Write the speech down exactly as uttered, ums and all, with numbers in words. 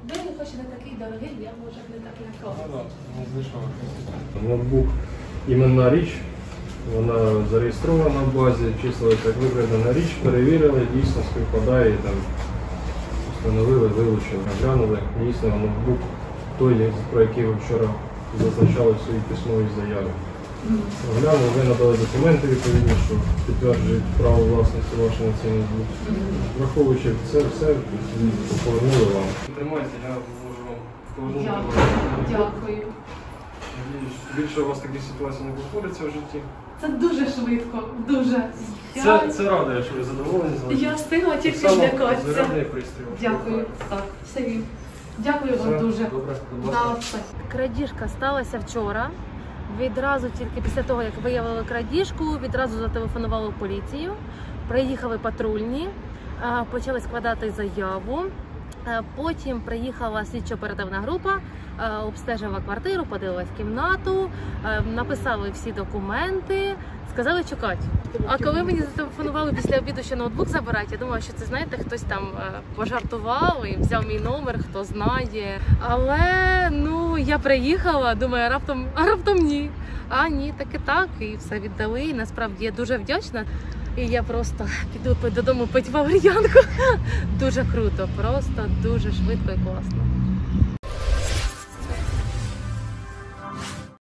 Ви хоч не такий дорогий, я може не так лякала. Ноутбук іменна річ, вона зареєстрована в базі, числилася як викрадена річ, перевірили, дійсно співпадає, там, встановили, вилучили, оглянули, дійсно ноутбук той, про який ви вчора зазначали в своїй письмовій заяві. Оглянули, ви надали документи відповідні, що підтверджують право власності ваше на цей ноутбук. Враховуючи це все, повернули вам. Тримайте, я можу вам повернути. Дякую. Більше у вас таких ситуацій не повториться в житті. Це дуже швидко, дуже. Це, це радує, що ви задоволені. Я встигла тільки злякатися. Зарядний пристрій. Дякую. Так, все він. Дякую вам дуже. Добре, будь Да, ласка. все. Крадіжка сталася вчора. Відразу тільки після того, як виявили крадіжку, відразу зателефонували в поліцію. Приїхали патрульні, почали складати заяву. Потім приїхала слідчо-оперативна група, обстежила квартиру, подивилась кімнату, написали всі документи, сказали чекати. А коли мені зателефонували після обіду, що ноутбук забирати, я думала, що це, знаєте, хтось там пожартував і взяв мій номер, хто знає. Але, ну, я приїхала, думаю, а раптом, а раптом ні. А ні, так і так, і все віддали. І насправді я дуже вдячна. І я просто піду додому пити валер'янку. Дуже круто, просто дуже швидко і класно.